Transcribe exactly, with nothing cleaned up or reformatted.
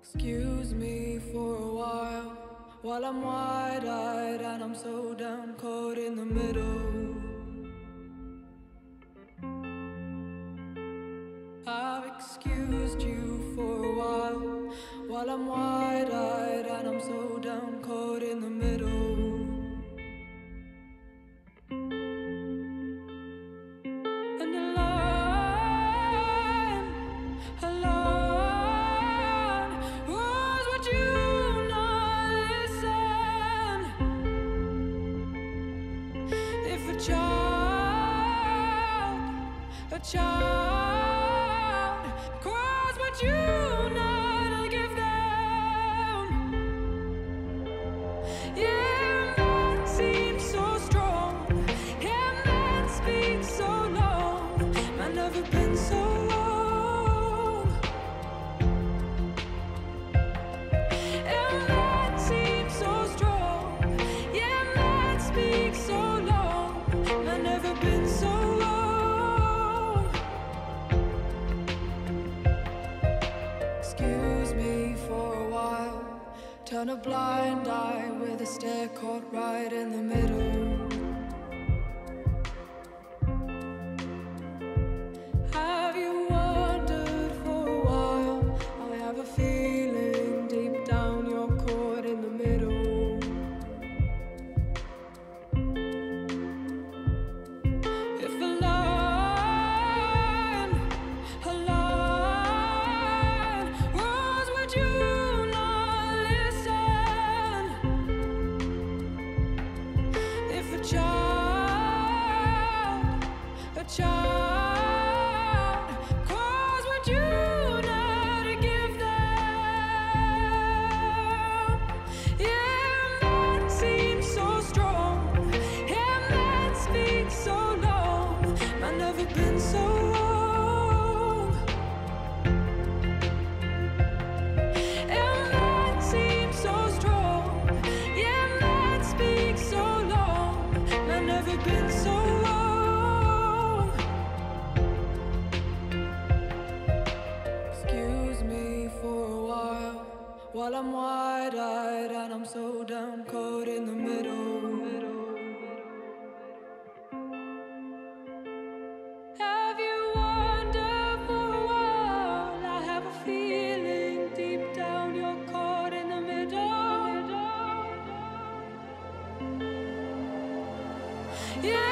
Excuse me for a while, while I'm wide-eyed and I'm so down, caught in the middle. I've excused you for a while, while I'm wide-eyed and I'm so down, caught in the middle. And a line, a line was what you not listen. If a child, a child cries what you not give them. Yeah, man seems so strong, yeah, man speaks so long, man never been so long. Yeah, man seems so strong, yeah, man speaks so long, man never been so long. Excuse me for a while, turn a blind eye with a stare caught right in the middle. Have you wondered for a while? I have a feeling deep down you're caught in the middle. If a line, a line was what you not listen. If a child, a child cause what you not give them. Yeah, man seems so strong, yeah, man speaks so long, man never been so long. Yeah, man seems so strong, yeah, man speaks so long, man never been so long. Excuse me for a while, while I'm wide-eyed and I'm so down, caught in the middle. Have you wondered for a while? I have a feeling deep down you're caught in the middle. Yeah.